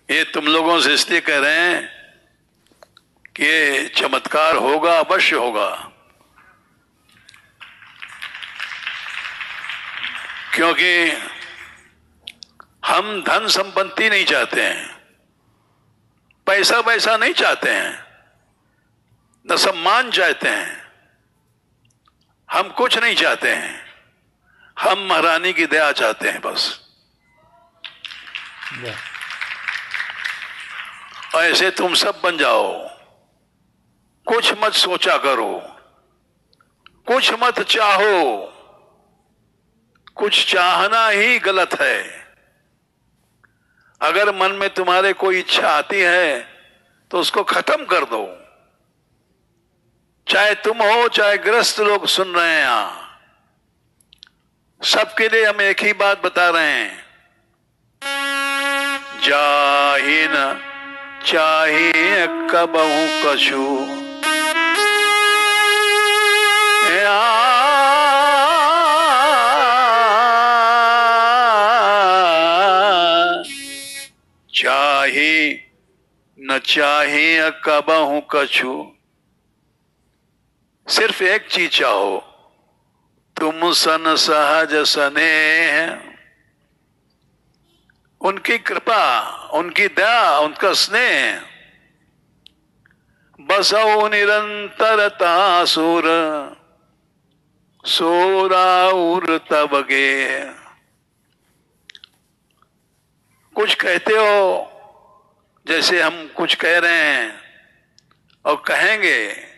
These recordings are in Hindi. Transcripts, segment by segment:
ये तुम लोगों से इसलिए कह रहे हैं कि ये चमत्कार होगा, अवश्य होगा, क्योंकि हम धन संपत्ति नहीं चाहते हैं, पैसा पैसा नहीं चाहते हैं, न सम्मान चाहते हैं, हम कुछ नहीं चाहते हैं, हम महारानी की दया चाहते हैं बस। ऐसे तुम सब बन जाओ, कुछ मत सोचा करो, कुछ मत चाहो, कुछ चाहना ही गलत है। अगर मन में तुम्हारे कोई इच्छा आती है तो उसको खत्म कर दो, चाहे तुम हो चाहे ग्रस्त लोग सुन रहे हैं यहां, सबके लिए हम एक ही बात बता रहे हैं, जाहि न चाहिए कबहू कछु, चाहे न चाहिए कबहू कछु, सिर्फ एक चीज चाहो, तुम सन सहज स्नेह, उनकी कृपा, उनकी दया, उनका स्नेह, बसौ निरंतरता सुर, सोराउर तब गे। कुछ कहते हो जैसे हम कुछ कह रहे हैं और कहेंगे,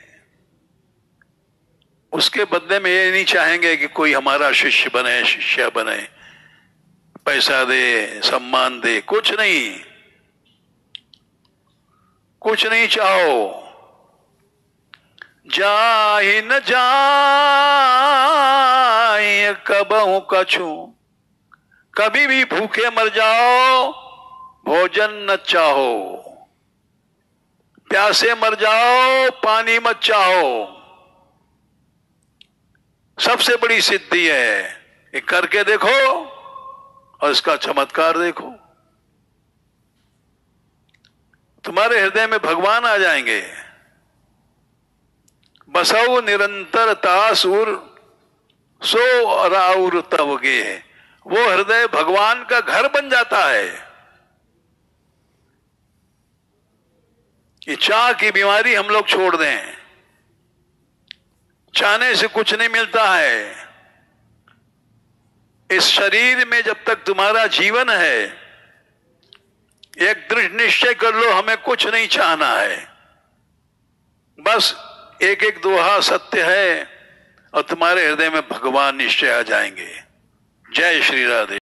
उसके बदले में ये नहीं चाहेंगे कि कोई हमारा शिष्य बने, शिष्य बने, पैसा दे, सम्मान दे, कुछ नहीं, कुछ नहीं चाहो। जाहि न जाए कबहू कछु, कभी भी भूखे मर जाओ, भोजन न चाहो, प्यासे मर जाओ, पानी मत चाहो। सबसे बड़ी सिद्धि है, ये करके देखो और इसका चमत्कार देखो, तुम्हारे हृदय में भगवान आ जाएंगे। बसौ निरंतर तासुर, सो राउर तब गे, वो हृदय भगवान का घर बन जाता है। ये चाह की बीमारी हम लोग छोड़ दें, चाहने से कुछ नहीं मिलता है। इस शरीर में जब तक तुम्हारा जीवन है, एक दृढ़ निश्चय कर लो, हमें कुछ नहीं चाहना है, बस एक एक दोहा सत्य है और तुम्हारे हृदय में भगवान निश्चय आ जाएंगे। जय श्री राधे।